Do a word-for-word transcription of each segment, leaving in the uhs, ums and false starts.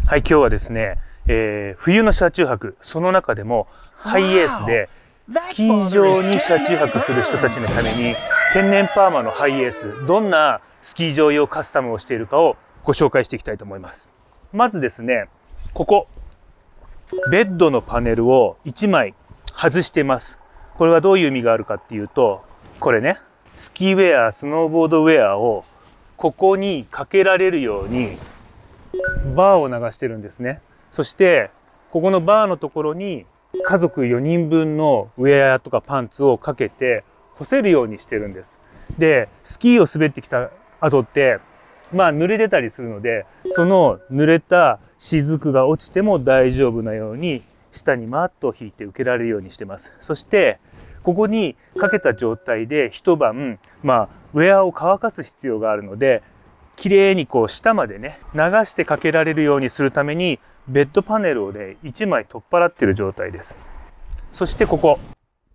はい、今日はですね、えー、冬の車中泊、その中でもハイエースでスキー場に車中泊する人たちのために天然パーマのハイエース、どんなスキー場用カスタムをしているかをご紹介していきたいと思います。まずですね、ここベッドのパネルをいちまい外しています。これはどういう意味があるかっていうと、これね、スキーウェア、スノーボードウェアをここにかけられるようにバーを流してるんですね。そしてここのバーのところに家族よにんぶんのウェアとかパンツをかけて干せるようにしてるんです。で、スキーを滑ってきた後ってまあ濡れてたりするので、その濡れた雫が落ちても大丈夫なように下にマットを引いて受けられるようにしてます。そしてここにかけた状態で一晩、まあウェアを乾かす必要があるので、きれいにこう下までね流してかけられるようにするためにベッドパネルをねいちまい取っ払っている状態です。そしてここ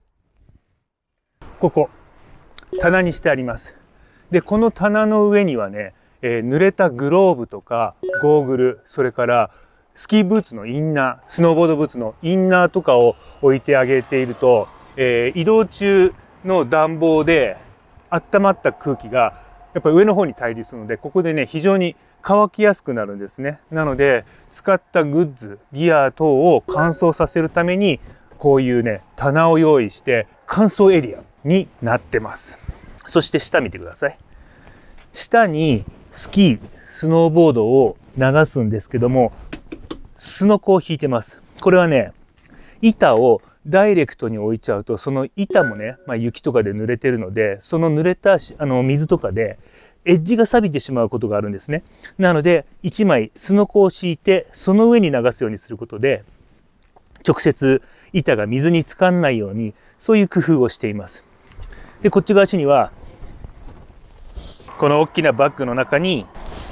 ここ棚にしてあります。でこの棚の上にはね、えー、濡れたグローブとかゴーグル、それからスキーブーツのインナー、スノーボードブーツのインナーとかを置いてあげていると、えー、移動中の暖房で温まった空気がやっぱり上の方に対立するので、ここでね非常に乾きやすくなるんですね。なので使ったグッズ、ギア等を乾燥させるためにこういうね棚を用意して乾燥エリアになってます。そして下見てください。下にスキー、スノーボードを流すんですけども、すのこを引いてます。これはね、板をダイレクトに置いちゃうと、その板もね、まあ、雪とかで濡れてるので、その濡れたあの水とかでエッジが錆びてしまうことがあるんですね。なのでいちまいすのこを敷いて、その上に流すようにすることで直接板が水につかんないように、そういう工夫をしています。でこっち側にはこの大きなバッグの中に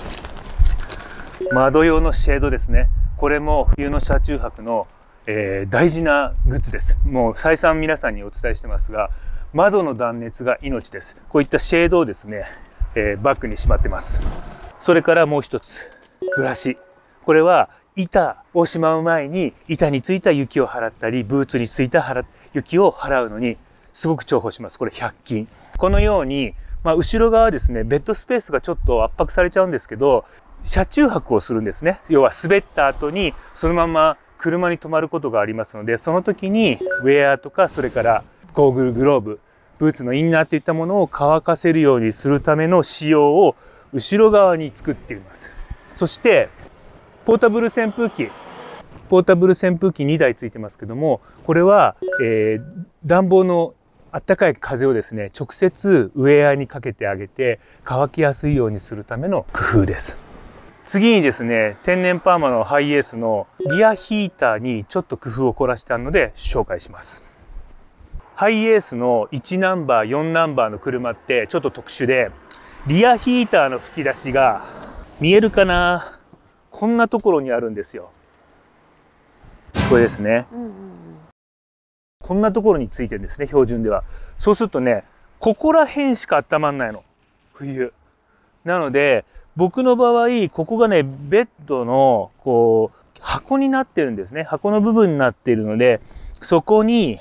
窓用のシェードですね。これも冬の車中泊のえー、大事なグッズです。もう再三皆さんにお伝えしてますが、窓の断熱が命です。こういったシェードをですね、えー、バッグにしまってます。それからもう一つ、ブラシ。これは板をしまう前に板についた雪を払ったり、ブーツについた雪を払うのにすごく重宝します。これひゃく均。このように、まあ、後ろ側ですね、ベッドスペースがちょっと圧迫されちゃうんですけど、車中泊をするんですね。要は滑った後にそのまま車に泊まることがありますので、その時にウェアとか、それからゴーグル、グローブ、ブーツのインナーといったものを乾かせるようにするための仕様を後ろ側に作っています。そしてポータブル扇風機、ポータブル扇風機にだいついてますけども、これは、えー、暖房のあったかい風をですね直接ウェアにかけてあげて乾きやすいようにするための工夫です。次にですね、天然パーマのハイエースのリアヒーターにちょっと工夫を凝らしてあるので紹介します。ハイエースのいちナンバー、よんナンバーの車ってちょっと特殊で、リアヒーターの吹き出しが見えるかな？こんなところにあるんですよ。これですね。うんうんうん、こんなところについてるんですね、標準では。そうするとね、ここら辺しか温まんないの。冬。なので、僕の場合、ここがね、ベッドの、こう、箱になってるんですね。箱の部分になっているので、そこに、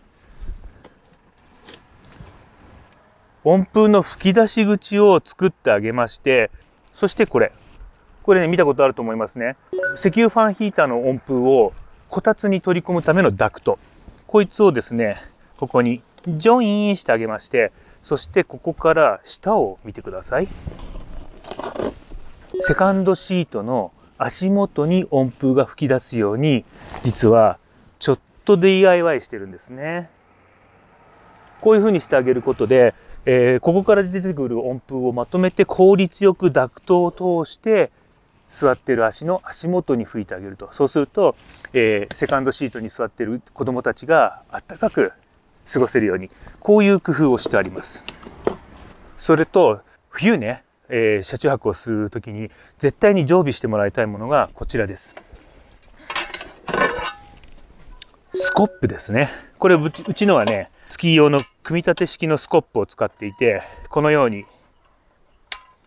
温風の吹き出し口を作ってあげまして、そしてこれ。これね、見たことあると思いますね。石油ファンヒーターの温風をこたつに取り込むためのダクト。こいつをですね、ここにジョインしてあげまして、そしてここから下を見てください。セカンドシートの足元に温風が吹き出すように、実はちょっと ディーアイワイ してるんですね。こういう風にしてあげることで、えー、ここから出てくる温風をまとめて効率よくダクトを通して座っている足の足元に吹いてあげると。そうすると、えー、セカンドシートに座っている子どもたちが暖かく過ごせるように、こういう工夫をしてあります。それと冬ね、えー、車中泊をするときに絶対に常備してもらいたいものがこちらです。スコップですね。これうち、うちのはね、スキー用の組み立て式のスコップを使っていて、このように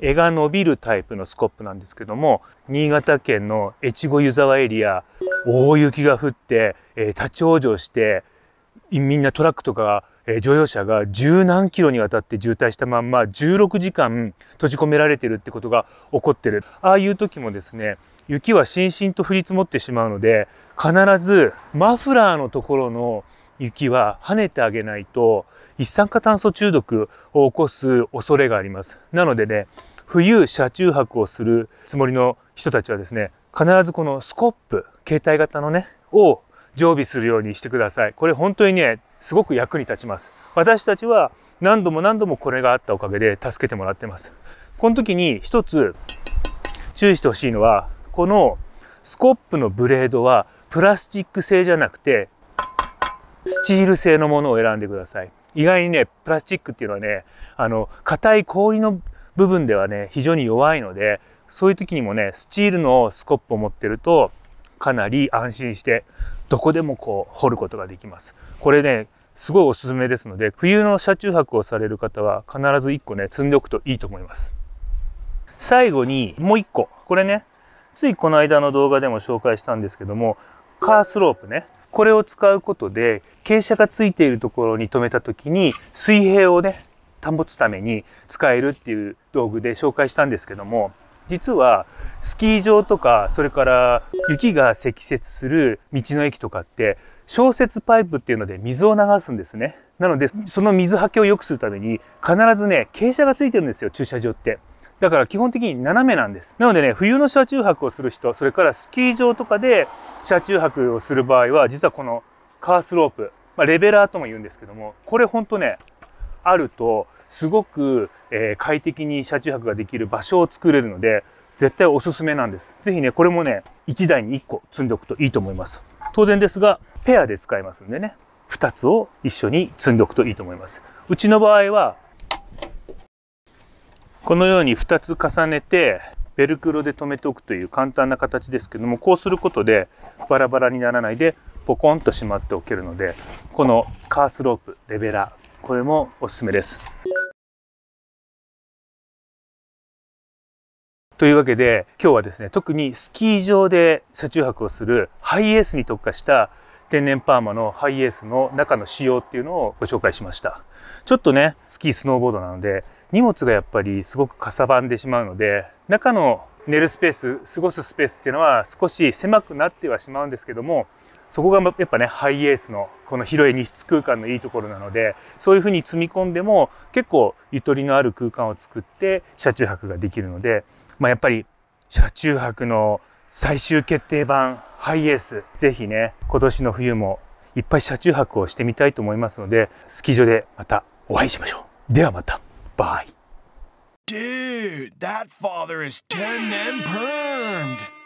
柄が伸びるタイプのスコップなんですけども、新潟県の越後湯沢エリア、大雪が降って、えー、立ち往生して、みんなトラックとか、えー、乗用車が十何キロにわたって渋滞したまんまじゅうろくじかん閉じ込められてるってことが起こってる。ああいう時もですね、雪はしんしんと降り積もってしまうので、必ずマフラーのところの雪は跳ねてあげないと一酸化炭素中毒を起こす恐れがあります。なのでね、冬車中泊をするつもりの人たちはですね、必ずこのスコップ、携帯型のね、を常備するようにしてください。これ本当にね、すごく役に立ちます。私たちは何度も何度もこれがあったおかげで助けてもらってます。この時に一つ注意してほしいのは、このスコップのブレードはプラスチック製じゃなくて、スチール製のものを選んでください。意外にね、プラスチックっていうのはね、あの、硬い氷の部分ではね、非常に弱いので、そういう時にもね、スチールのスコップを持ってると、かなり安心して、どこでもこう、掘ることができます。これね、すごいおすすめですので、冬の車中泊をされる方は、必ずいっこね、積んでおくといいと思います。最後に、もういっこ。これね、ついこの間の動画でも紹介したんですけども、カースロープね。これを使うことで、傾斜がついているところに止めた時に、水平をね、保つために使えるっていう道具で紹介したんですけども、実はスキー場とか、それから雪が積雪する道の駅とかって、消雪パイプっていうので水を流すんですね。なので、その水はけを良くするために、必ずね、傾斜がついてるんですよ、駐車場って。だから基本的に斜めなんです。なのでね、冬の車中泊をする人、それからスキー場とかで車中泊をする場合は、実はこのカースロープ、まあ、レベラーとも言うんですけども、これほんとね、あると、すごく、えー、快適に車中泊ができる場所を作れるので、絶対おすすめなんです。ぜひね、これもね、いちだいにいっこ積んでおくといいと思います。当然ですが、ペアで使えますんでね、ふたつを一緒に積んでおくといいと思います。うちの場合は、このようにふたつ重ねて、ベルクロで留めておくという簡単な形ですけども、こうすることでバラバラにならないで、ポコンとしまっておけるので、このカースロープ、レベラー、これもおすすめです。というわけで、今日はですね、特にスキー場で車中泊をするハイエースに特化した天然パーマのハイエースの中の仕様っていうのをご紹介しました。ちょっとね、スキー、スノーボードなので、荷物がやっぱりすごくかさばんでしまうので、中の寝るスペース、過ごすスペースっていうのは少し狭くなってはしまうんですけども、そこがやっぱね、ハイエースのこの広い荷室空間のいいところなので、そういうふうに積み込んでも結構ゆとりのある空間を作って車中泊ができるので、まあやっぱり車中泊の最終決定版ハイエース、ぜひね、今年の冬もいっぱい車中泊をしてみたいと思いますので、スキー場でまたお会いしましょう。ではまた。Bye. Dude, that father is ten and permed.